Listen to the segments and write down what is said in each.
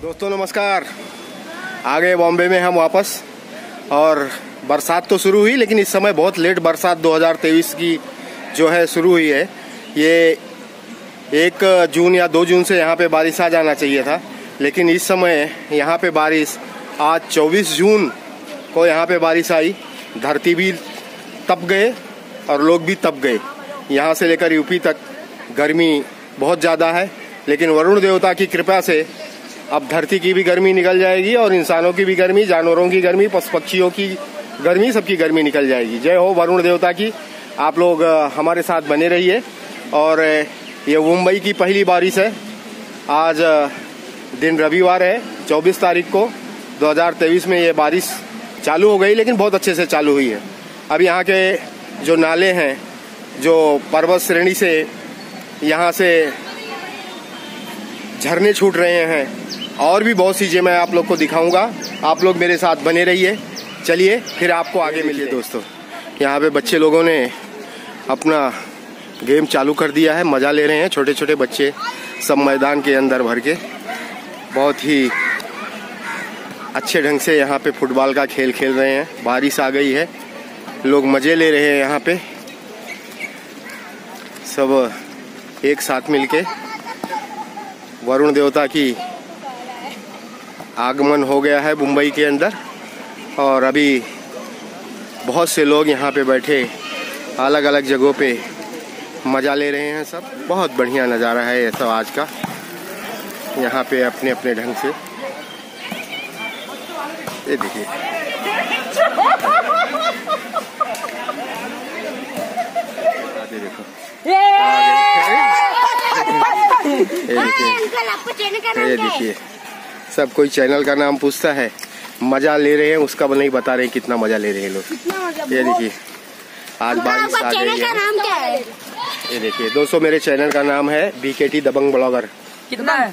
दोस्तों नमस्कार। आ गए बॉम्बे में हम वापस। और बरसात तो शुरू हुई, लेकिन इस समय बहुत लेट बरसात 2023 की जो है शुरू हुई है। ये 1 जून या 2 जून से यहाँ पे बारिश आ जाना चाहिए था, लेकिन इस समय यहाँ पे बारिश आज 24 जून को यहाँ पे बारिश आई। धरती भी तप गए और लोग भी तप गए। यहाँ से लेकर यूपी तक गर्मी बहुत ज़्यादा है, लेकिन वरुण देवता की कृपा से अब धरती की भी गर्मी निकल जाएगी और इंसानों की भी गर्मी, जानवरों की गर्मी, पशु पक्षियों की गर्मी, सबकी गर्मी निकल जाएगी। जय हो वरुण देवता की। आप लोग हमारे साथ बने रहिए। और ये मुंबई की पहली बारिश है। आज दिन रविवार है, 24 तारीख को 2023 में ये बारिश चालू हो गई, लेकिन बहुत अच्छे से चालू हुई है। अब यहाँ के जो नाले हैं, जो पर्वत श्रेणी से यहाँ से झरने छूट रहे हैं, और भी बहुत चीज़ें मैं आप लोग को दिखाऊंगा। आप लोग मेरे साथ बने रहिए। चलिए फिर आपको आगे मिलिए। दोस्तों यहाँ पे बच्चे लोगों ने अपना गेम चालू कर दिया है, मज़ा ले रहे हैं। छोटे छोटे बच्चे सब मैदान के अंदर भर के बहुत ही अच्छे ढंग से यहाँ पे फुटबॉल का खेल खेल रहे हैं। बारिश आ गई है, लोग मज़े ले रहे हैं। यहाँ पे सब एक साथ मिलके वरुण देवता की आगमन हो गया है मुंबई के अंदर। और अभी बहुत से लोग यहाँ पे बैठे अलग अलग जगहों पे मज़ा ले रहे हैं। सब बहुत बढ़िया नज़ारा है ये सब आज का, यहाँ पे अपने अपने ढंग से। ये देखिए, देखो ये देखिए, सब कोई चैनल का नाम पूछता है, मजा ले रहे हैं उसका नहीं बता रहे कितना मजा ले रहे हैं लोग। ये देखिए आज बारिश आ गई है। ये देखिए दोस्तों, मेरे चैनल का नाम है BKT दबंग ब्लॉगर। कितना है?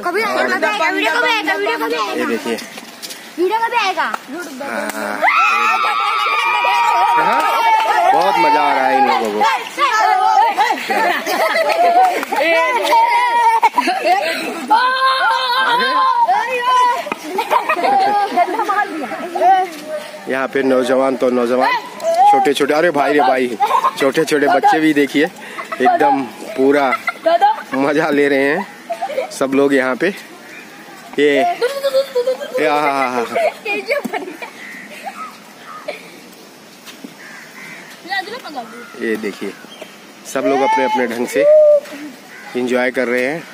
ये देखिए वीडियो कभी आएगा? बहुत मजा आ रहा है इन लोगों को। यहाँ पे नौजवान तो नौजवान, छोटे छोटे, अरे भाई रे भाई, छोटे छोटे बच्चे भी देखिए एकदम पूरा मजा ले रहे हैं सब लोग यहाँ पे। ये देखिए सब लोग अपने अपने ढंग से एंजॉय कर रहे हैं।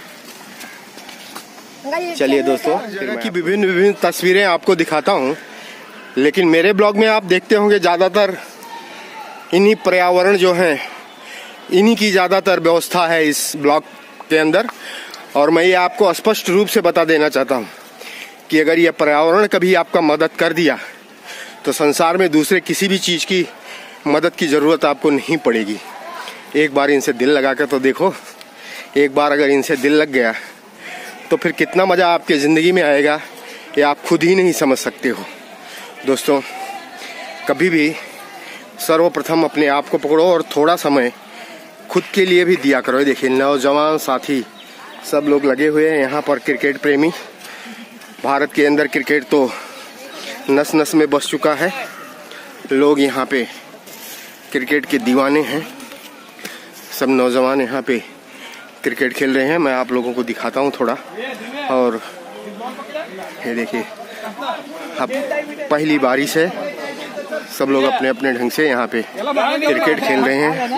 चलिए दोस्तों, की विभिन्न तस्वीरें आपको दिखाता हूँ, लेकिन मेरे ब्लॉग में आप देखते होंगे ज़्यादातर इन्हीं पर्यावरण जो हैं, इन्हीं की ज़्यादातर व्यवस्था है इस ब्लॉग के अंदर। और मैं ये आपको स्पष्ट रूप से बता देना चाहता हूँ कि अगर ये पर्यावरण कभी आपका मदद कर दिया तो संसार में दूसरे किसी भी चीज़ की मदद की ज़रूरत आपको नहीं पड़ेगी। एक बार इनसे दिल लगा कर तो देखो। एक बार अगर इनसे दिल लग गया तो फिर कितना मज़ा आपके ज़िंदगी में आएगा ये आप खुद ही नहीं समझ सकते हो। दोस्तों कभी भी सर्वप्रथम अपने आप को पकड़ो और थोड़ा समय खुद के लिए भी दिया करो। देखिए नौजवान साथी सब लोग लगे हुए हैं यहाँ पर। क्रिकेट प्रेमी, भारत के अंदर क्रिकेट तो नस नस में बस चुका है। लोग यहाँ पे क्रिकेट के दीवाने हैं। सब नौजवान यहाँ पे क्रिकेट खेल रहे हैं। मैं आप लोगों को दिखाता हूँ थोड़ा। और ये देखिए अब पहली बारिश है, सब लोग अपने अपने ढंग से यहाँ पे क्रिकेट खेल रहे हैं।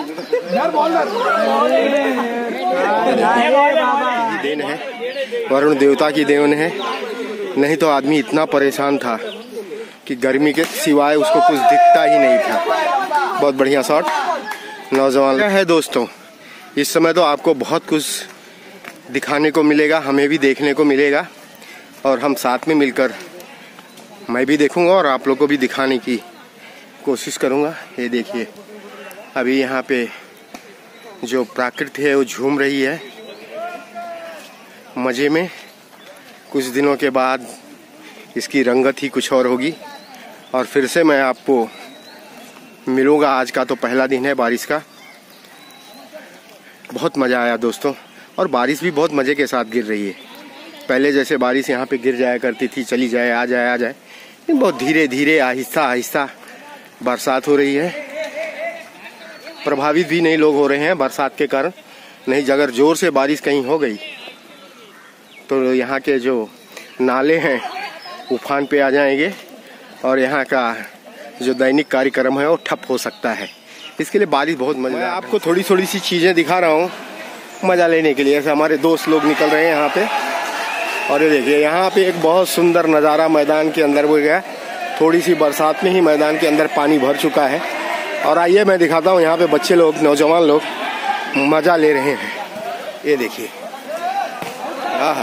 देन है, वरुण देवता की देन है। नहीं तो आदमी इतना परेशान था कि गर्मी के सिवाय उसको कुछ दिखता ही नहीं था। बहुत बढ़िया शॉट नौजवान है। दोस्तों इस समय तो आपको बहुत कुछ दिखाने को मिलेगा, हमें भी देखने को मिलेगा, और हम साथ में मिलकर मैं भी देखूंगा और आप लोग को भी दिखाने की कोशिश करूंगा। ये देखिए अभी यहाँ पे जो प्रकृति है वो झूम रही है मज़े में। कुछ दिनों के बाद इसकी रंगत ही कुछ और होगी और फिर से मैं आपको मिलूंगा। आज का तो पहला दिन है बारिश का। बहुत मज़ा आया दोस्तों, और बारिश भी बहुत मज़े के साथ गिर रही है। पहले जैसे बारिश यहाँ पे गिर जाया करती थी, चली जाए आ जाए आ जाए, बहुत धीरे धीरे आहिस्ता आहिस्ता बरसात हो रही है। प्रभावित भी नहीं लोग हो रहे हैं बरसात के कारण। नहीं, अगर जोर से बारिश कहीं हो गई तो यहाँ के जो नाले हैं उफान पे आ जाएंगे और यहाँ का जो दैनिक कार्यक्रम है वो ठप हो सकता है। इसके लिए बारिश बहुत मजा। मैं आपको थोड़ी थोड़ी सी चीज़ें दिखा रहा हूँ मज़ा लेने के लिए। ऐसे हमारे दोस्त लोग निकल रहे हैं यहाँ पे, और ये देखिए यहाँ पे एक बहुत सुंदर नज़ारा मैदान के अंदर हो गया। थोड़ी सी बरसात में ही मैदान के अंदर पानी भर चुका है। और आइए मैं दिखाता हूँ यहाँ पे बच्चे लोग, नौजवान लोग मज़ा ले रहे हैं। ये देखिए, हाँ,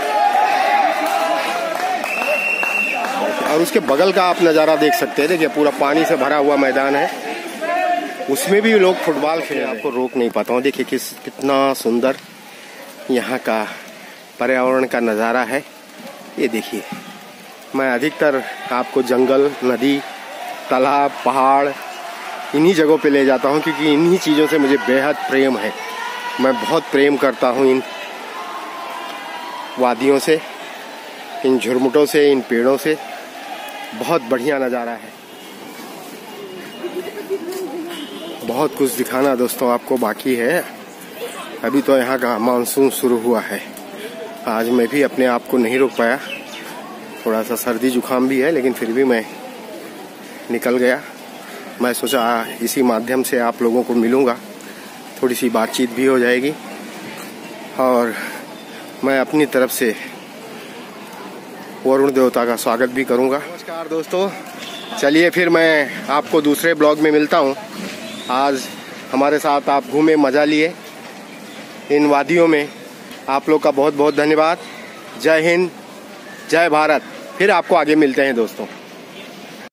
और उसके बगल का आप नज़ारा देख सकते हैं। देखिए पूरा पानी से भरा हुआ मैदान है, उसमें भी लोग फुटबॉल खेल। आपको रोक नहीं पाता हूँ। देखिए कितना सुंदर यहाँ का पर्यावरण का नज़ारा है। ये देखिए, मैं अधिकतर आपको जंगल, नदी, तालाब, पहाड़ इन्हीं जगहों पे ले जाता हूँ क्योंकि इन्हीं चीज़ों से मुझे बेहद प्रेम है। मैं बहुत प्रेम करता हूँ इन वादियों से, इन झुरमुटों से, इन पेड़ों से। बहुत बढ़िया नज़ारा है। बहुत कुछ दिखाना दोस्तों आपको बाकी है। अभी तो यहाँ का मानसून शुरू हुआ है। आज मैं भी अपने आप को नहीं रोक पाया, थोड़ा सा सर्दी जुकाम भी है, लेकिन फिर भी मैं निकल गया। मैं सोचा इसी माध्यम से आप लोगों को मिलूँगा, थोड़ी सी बातचीत भी हो जाएगी और मैं अपनी तरफ से वरुण देवता का स्वागत भी करूँगा। नमस्कार दोस्तों, चलिए फिर मैं आपको दूसरे ब्लॉग में मिलता हूँ। आज हमारे साथ आप घूमे, मज़ा लिए इन वादियों में। आप लोग का बहुत बहुत धन्यवाद। जय हिंद, जय भारत। फिर आपको आगे मिलते हैं दोस्तों।